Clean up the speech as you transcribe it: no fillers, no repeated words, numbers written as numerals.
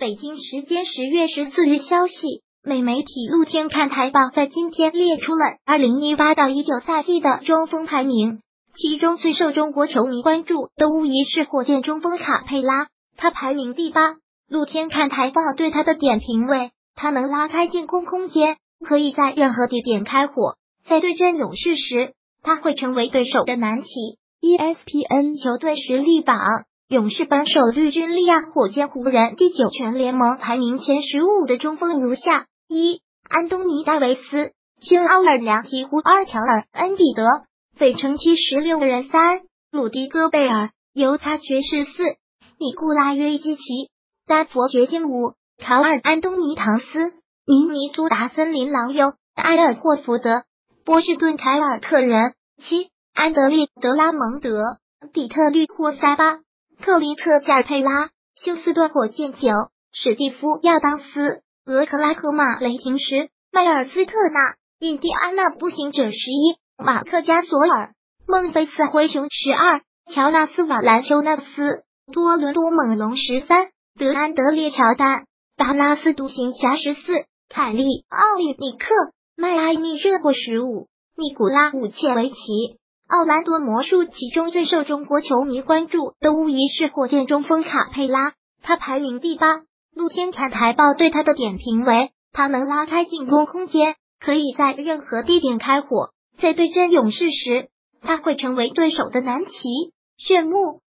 北京时间10月14日消息，美媒体露天看台报在今天列出了2018到19赛季的中锋排名，其中最受中国球迷关注的无疑是火箭中锋卡佩拉，他排名第8。露天看台报对他的点评为：他能拉开进攻空间，可以在任何地点开火，在对阵勇士时，他会成为对手的难题。ESPN 球队实力榜，勇士本手绿军利亚火箭湖人第9，全联盟排名前15的中锋如下：1. 安东尼戴维斯、新奥尔良鹈鹕2乔尔、恩比德，费城七16个人3. 鲁迪戈贝尔、犹他爵士4. 尼古拉约基奇、丹佛掘金5. 卡尔安东尼唐斯、明尼苏达森林狼友、埃尔霍福德、波士顿凯尔特人7. 安德烈德拉蒙德、底特律活塞8. 克林特加尔佩拉、休斯顿火箭9. 史蒂夫亚当斯、俄克拉荷马雷霆10. 迈尔斯特纳、印第安纳步行者11. 马克加索尔、孟菲斯灰熊12. 乔纳斯瓦兰丘纳斯、多伦多猛龙13. 德安德烈乔丹、达拉斯独行侠14. 凯利奥里尼克、迈阿密热火15. 尼古拉武切维奇、奥兰多魔术。其中最受中国球迷关注的无疑是火箭中锋卡佩拉，他排名第8。露天看台报对他的点评为：他能拉开进攻空间，可以在任何地点开火，在对阵勇士时，他会成为对手的难题。炫目